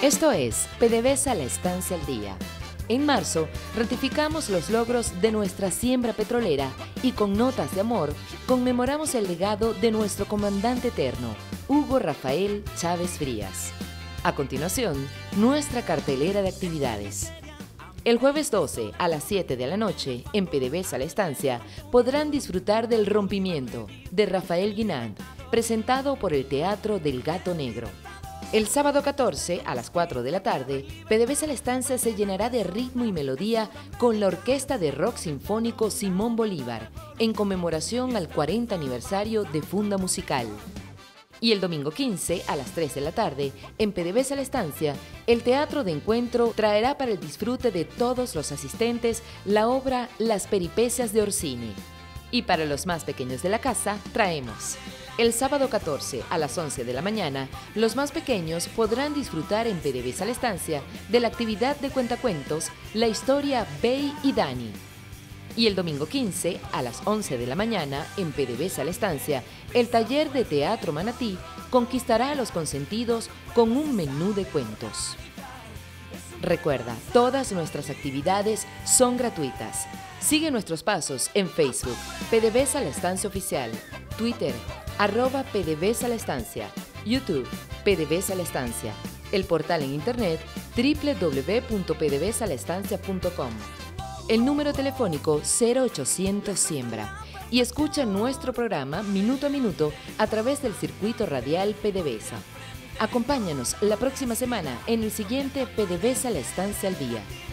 Esto es PDVSA La Estancia al Día. En marzo, ratificamos los logros de nuestra siembra petrolera y con notas de amor conmemoramos el legado de nuestro comandante eterno, Hugo Rafael Chávez Frías. A continuación, nuestra cartelera de actividades. El jueves 12 a las 7 de la noche, en PDVSA La Estancia, podrán disfrutar del Rompimiento, de Rafael Guinand, presentado por el Teatro del Gato Negro. El sábado 14 a las 4 de la tarde, PDVSA La Estancia se llenará de ritmo y melodía con la Orquesta de Rock Sinfónico Simón Bolívar, en conmemoración al 40 aniversario de Funda Musical. Y el domingo 15 a las 3 de la tarde, en PDVSA La Estancia, el Teatro de Encuentro traerá para el disfrute de todos los asistentes la obra Las Peripecias de Orsini. Y para los más pequeños de la casa, traemos: el sábado 14 a las 11 de la mañana, los más pequeños podrán disfrutar en PDVSA La Estancia de la actividad de cuentacuentos La Historia Bey y Dani. Y el domingo 15 a las 11 de la mañana, en PDVSA La Estancia, el taller de Teatro Manatí conquistará a los consentidos con un menú de cuentos. Recuerda, todas nuestras actividades son gratuitas. Sigue nuestros pasos en Facebook, PDVSA La Estancia Oficial, Twitter, @PDVSA La Estancia, YouTube, PDVSA La Estancia, el portal en internet www.pdvsalaestancia.com, el número telefónico 0800 Siembra, y escucha nuestro programa minuto a minuto a través del circuito radial PDVSA. Acompáñanos la próxima semana en el siguiente PDVSA La Estancia al Día.